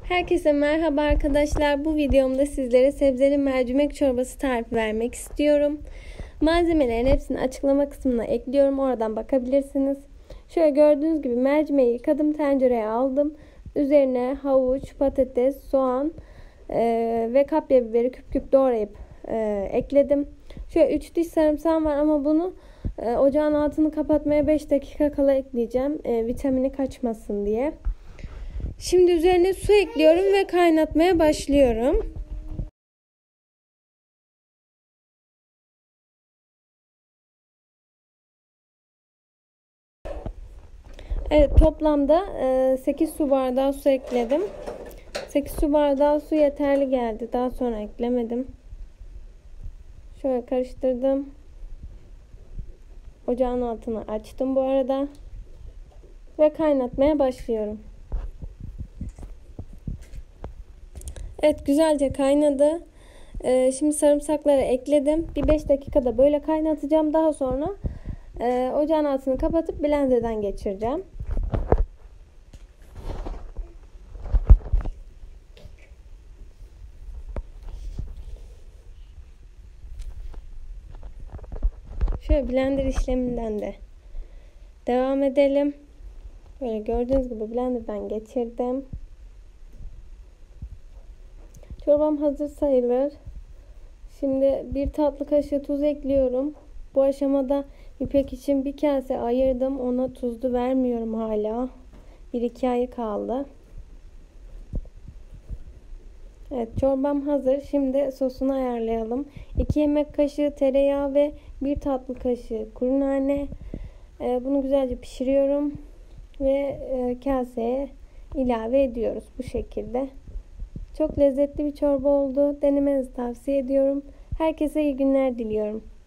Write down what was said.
Herkese merhaba arkadaşlar. Bu videomda sizlere sebzeli mercimek çorbası tarifi vermek istiyorum. Malzemelerin hepsini açıklama kısmına ekliyorum. Oradan bakabilirsiniz. Şöyle gördüğünüz gibi mercimeği yıkadım, tencereye aldım. Üzerine havuç, patates, soğan ve kapya biberi küp küp doğrayıp ekledim. Şöyle 3 diş sarımsağım var ama bunu ocağın altını kapatmaya 5 dakika kala ekleyeceğim. Vitamini kaçmasın diye. Şimdi üzerine su ekliyorum ve kaynatmaya başlıyorum. Evet, toplamda 8 su bardağı su ekledim. 8 su bardağı su yeterli geldi. Daha sonra eklemedim. Şöyle karıştırdım. Ocağın altını açtım bu arada. Ve kaynatmaya başlıyorum. Evet, güzelce kaynadı. Şimdi sarımsakları ekledim. Bir 5 dakikada böyle kaynatacağım. Daha sonra ocağın altını kapatıp blenderdan geçireceğim. Şöyle blender işleminden de devam edelim. Böyle gördüğünüz gibi blenderdan geçirdim. Çorbam hazır sayılır. Şimdi bir tatlı kaşığı tuz ekliyorum. Bu aşamada İpek için bir kase ayırdım. Ona tuzlu vermiyorum hala. 1-2 ay kaldı. Evet, çorbam hazır. Şimdi sosunu ayarlayalım. 2 yemek kaşığı tereyağı ve 1 tatlı kaşığı kuru nane. Bunu güzelce pişiriyorum. Ve kaseye ilave ediyoruz bu şekilde. Çok lezzetli bir çorba oldu. Denemenizi tavsiye ediyorum. Herkese iyi günler diliyorum.